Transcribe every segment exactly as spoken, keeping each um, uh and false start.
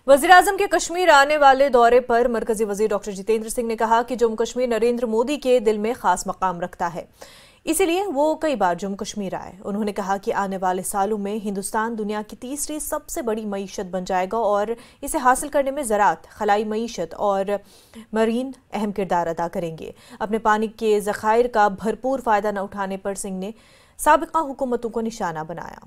वज़ीर-ए-आज़म के कश्मीर आने वाले दौरे पर मरकजी वज़ीर डॉक्टर जितेंद्र सिंह ने कहा कि जम्मू कश्मीर नरेंद्र मोदी के दिल में खास मकाम रखता है, इसीलिए वो कई बार जम्मू कश्मीर आए। उन्होंने कहा कि आने वाले सालों में हिंदुस्तान दुनिया की तीसरी सबसे बड़ी मईशत बन जाएगा और इसे हासिल करने में ज़राअत, खलाई मईशत और मरीन अहम किरदार अदा करेंगे। अपने पानी के ज़खायर का भरपूर फायदा न उठाने पर सिंह ने साबिका हुकूमतों को निशाना बनाया।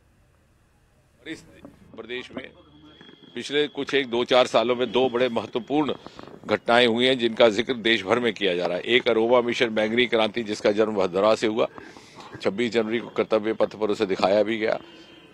इस प्रदेश में पिछले कुछ एक दो चार सालों में दो बड़े महत्वपूर्ण घटनाएं हुई हैं जिनका जिक्र देश भर में किया जा रहा है। एक अरोबा मिशन बैंगनी क्रांति, जिसका जन्म भदरा से हुआ। छब्बीस जनवरी को कर्तव्य पथ पर उसे दिखाया भी गया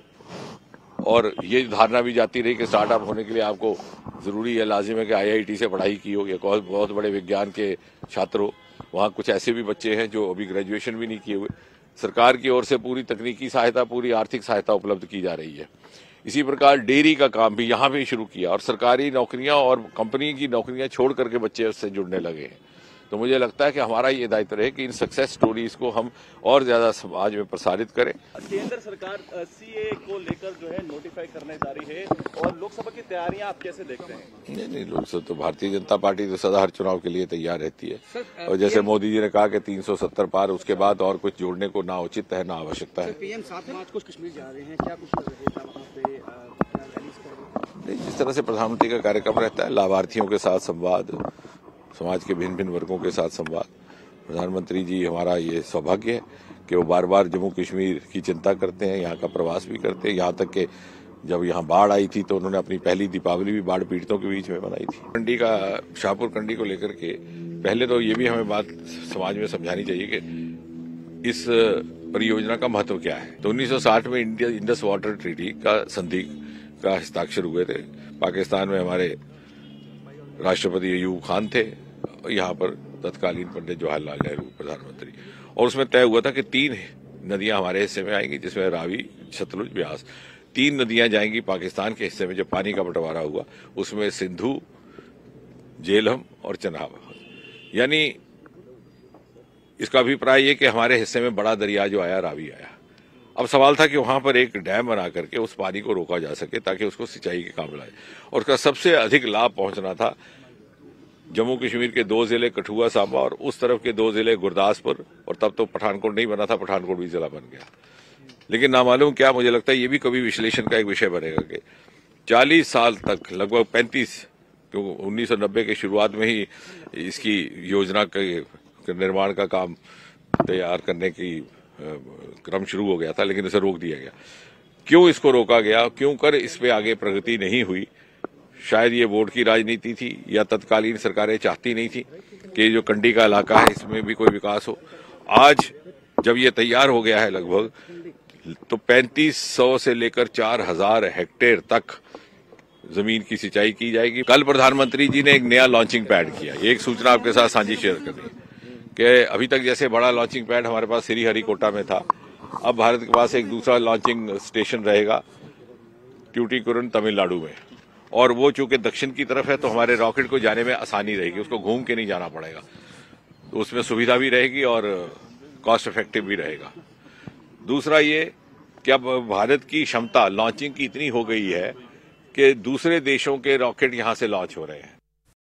और ये धारणा भी जाती रही कि स्टार्टअप होने के लिए आपको जरूरी है, लाजिम है कि आई आई टी से पढ़ाई की हो या बहुत बड़े विज्ञान के छात्र हो। वहाँ कुछ ऐसे भी बच्चे हैं जो अभी ग्रेजुएशन भी नहीं किए हुए। सरकार की ओर से पूरी तकनीकी सहायता, पूरी आर्थिक सहायता उपलब्ध की जा रही है। इसी प्रकार डेयरी का काम भी यहाँ पे शुरू किया और सरकारी नौकरियां और कंपनी की नौकरियां छोड़ करके बच्चे उससे जुड़ने लगे हैं। तो मुझे लगता है कि हमारा ये दायित्व रहे कि इन सक्सेस स्टोरीज को हम और ज्यादा समाज में प्रसारित करें। केंद्र सरकार सीए को लेकर जो है नोटिफाई करने जा रही है और लोकसभा की तैयारियां आप कैसे देखते हैं? नहीं नहीं, लोकसभा तो भारतीय जनता पार्टी तो सदा हर चुनाव के लिए तैयार रहती है और जैसे मोदी जी ने कहा कि तीन सौ सत्तर पार, उसके बाद और कुछ जोड़ने को ना उचित है ना आवश्यकता है। पीएम सात मार्च को कश्मीर जा रहे हैं, क्या कुछ रहेगा वहाँ पे? नहीं, जिस तरह से प्रधानमंत्री का कार्यक्रम रहता है, लाभार्थियों के साथ संवाद, समाज के भिन्न भिन्न वर्गों के साथ संवाद। प्रधानमंत्री जी, हमारा ये सौभाग्य है कि वो बार बार जम्मू कश्मीर की चिंता करते हैं, यहाँ का प्रवास भी करते हैं। यहाँ तक कि जब यहाँ बाढ़ आई थी तो उन्होंने अपनी पहली दीपावली भी बाढ़ पीड़ितों के बीच में मनाई थी। कंडी का, शाहपुर कंडी को लेकर के पहले तो ये भी हमें बात समाज में समझानी चाहिए कि इस परियोजना का महत्व क्या है। तो उन्नीस सौ साठ में इंडिया इंडस वाटर ट्रीटी का संधि का हस्ताक्षर हुए थे। पाकिस्तान में हमारे राष्ट्रपति अयूब खान थे, यहाँ पर तत्कालीन पंडित जवाहरलाल नेहरू प्रधानमंत्री, और उसमें तय हुआ था कि तीन नदियां हमारे हिस्से में आएंगी, जिसमें रावी, सतलुज, ब्यास। तीन नदियां जाएंगी पाकिस्तान के हिस्से में। जब पानी का बंटवारा हुआ उसमें सिंधु, झेलम और चनाब। यानी इसका अभिप्राय ये कि हमारे हिस्से में बड़ा दरिया जो आया, रावी आया। अब सवाल था कि वहां पर एक डैम बना करके उस पानी को रोका जा सके ताकि उसको सिंचाई के काम लाए, और उसका सबसे अधिक लाभ पहुंचना था जम्मू कश्मीर के दो जिले कठुआ, सांबा, और उस तरफ के दो जिले गुरदासपुर, और तब तो पठानकोट नहीं बना था, पठानकोट भी जिला बन गया। लेकिन नामालूम क्या, मुझे लगता है ये भी कभी विश्लेषण का एक विषय बनेगा कि चालीस साल तक, लगभग पैंतीस, क्योंकि उन्नीस सौ नब्बे के शुरुआत में ही इसकी योजना के निर्माण का काम तैयार करने की क्रम शुरू हो गया था, लेकिन इसे रोक दिया गया। क्यों इसको रोका गया, क्यों कर इस पे आगे प्रगति नहीं हुई? शायद ये वोट की राजनीति थी या तत्कालीन सरकारें चाहती नहीं थी कि जो कंडी का इलाका है इसमें भी कोई विकास हो। आज जब ये तैयार हो गया है लगभग, तो पैंतीस सौ से लेकर चार हजार हेक्टेयर तक जमीन की सिंचाई की जाएगी। कल प्रधानमंत्री जी ने एक नया लॉन्चिंग पैड किया। एक सूचना आपके साथ साझी शेयर करनी है कि अभी तक जैसे बड़ा लॉन्चिंग पैड हमारे पास श्रीहरिकोटा में था, अब भारत के पास एक दूसरा लॉन्चिंग स्टेशन रहेगा ट्यूटिकुरन, तमिलनाडु में। और वो चूंकि दक्षिण की तरफ है तो हमारे रॉकेट को जाने में आसानी रहेगी, उसको घूम के नहीं जाना पड़ेगा, तो उसमें सुविधा भी रहेगी और कॉस्ट इफेक्टिव भी रहेगा। दूसरा ये कि अब भारत की क्षमता लॉन्चिंग की इतनी हो गई है कि दूसरे देशों के रॉकेट यहां से लॉन्च हो रहे हैं।